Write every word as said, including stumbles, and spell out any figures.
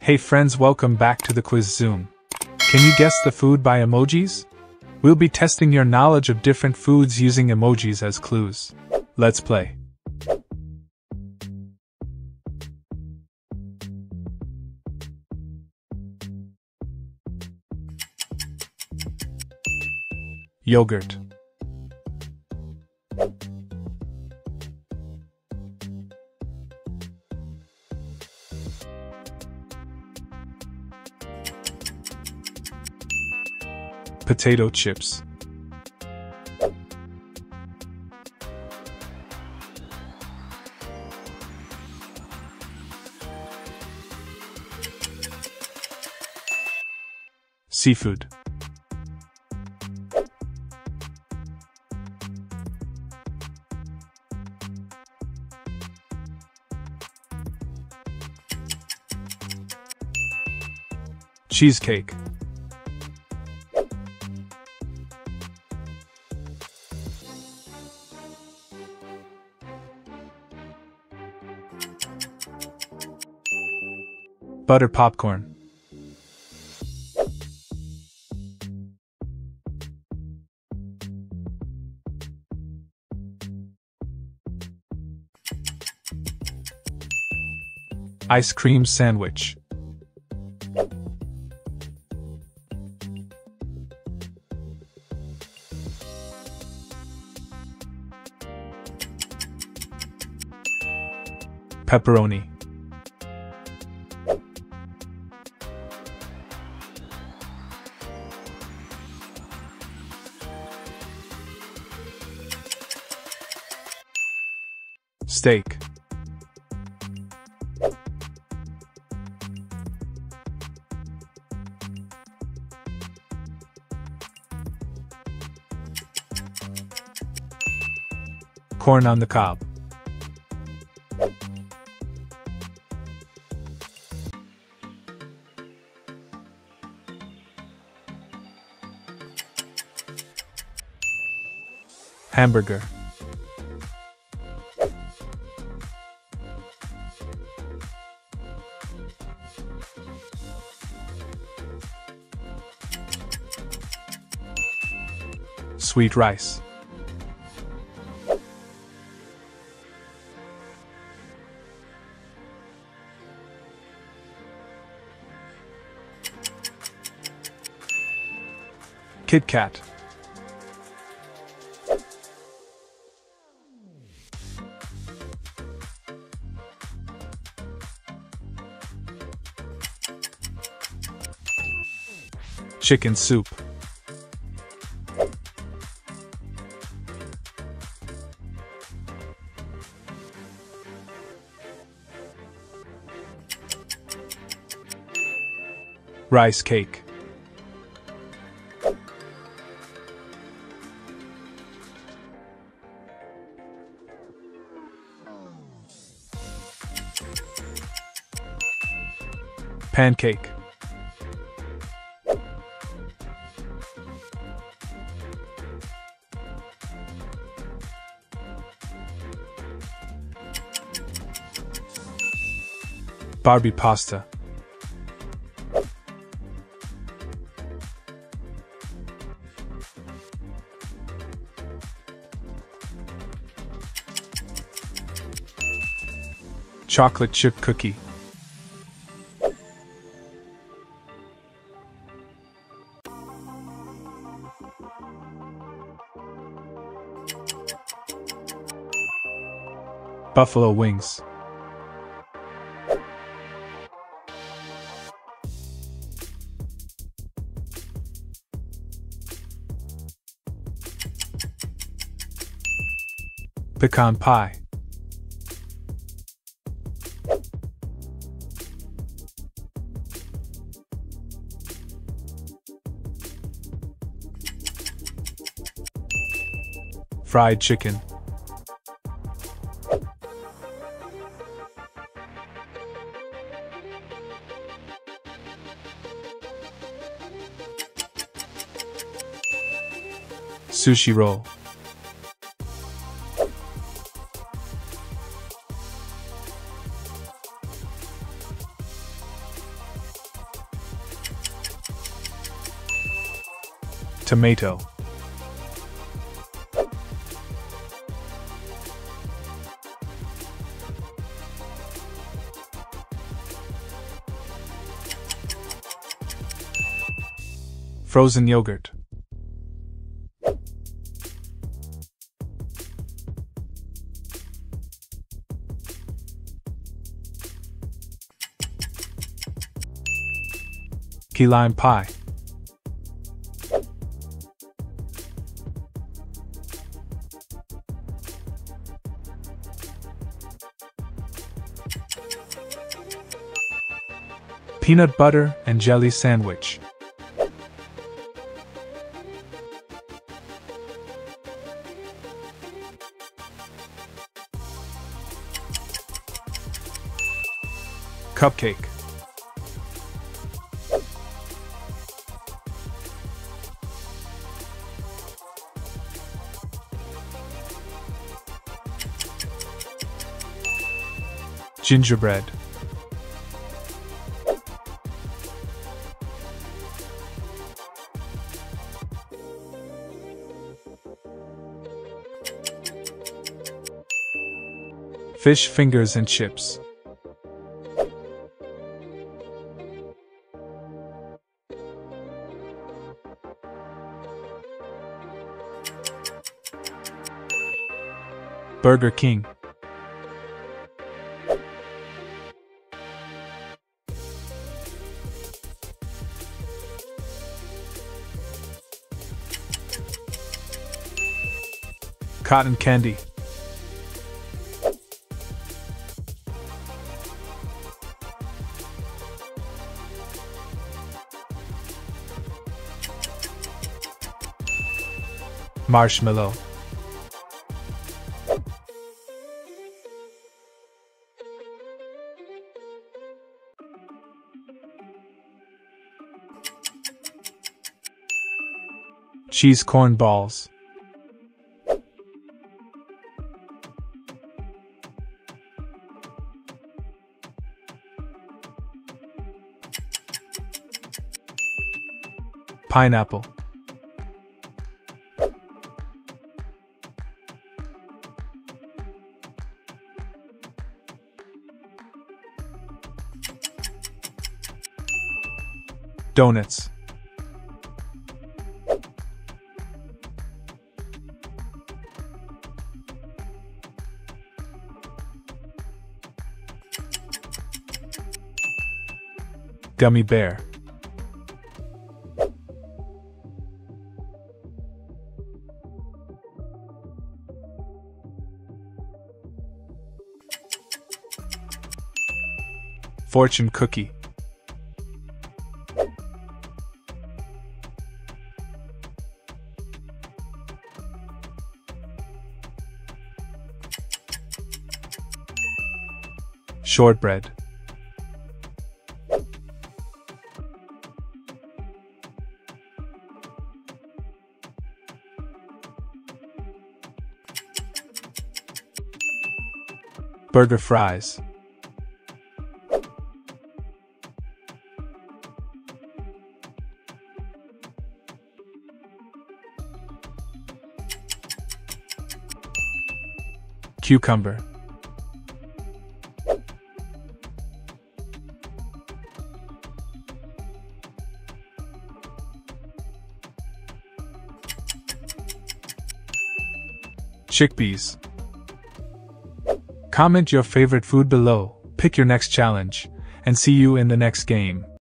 Hey friends, welcome back to the Quiz Zoom. Can you guess the food by emojis? We'll be testing your knowledge of different foods using emojis as clues. Let's play. Yogurt. Potato chips. Seafood. Cheesecake. Butter popcorn. Ice cream sandwich. Pepperoni. Steak. Corn on the cob. Hamburger. Sweet rice. Kit Kat. Chicken soup. Rice cake. Pancake. Barbie pasta. Chocolate chip cookie. Buffalo wings. Pecan pie. Fried chicken. Sushi roll. Tomato. Frozen yogurt. Key lime pie. Peanut butter and jelly sandwich. Cupcake. Gingerbread. Fish fingers and chips. Burger King. Cotton candy. Marshmallow. Cheese corn balls. Pineapple. Donuts. Gummy bear. Fortune cookie. Shortbread. Burger fries. Cucumber. Chickpeas. Comment your favorite food below, pick your next challenge, and see you in the next game.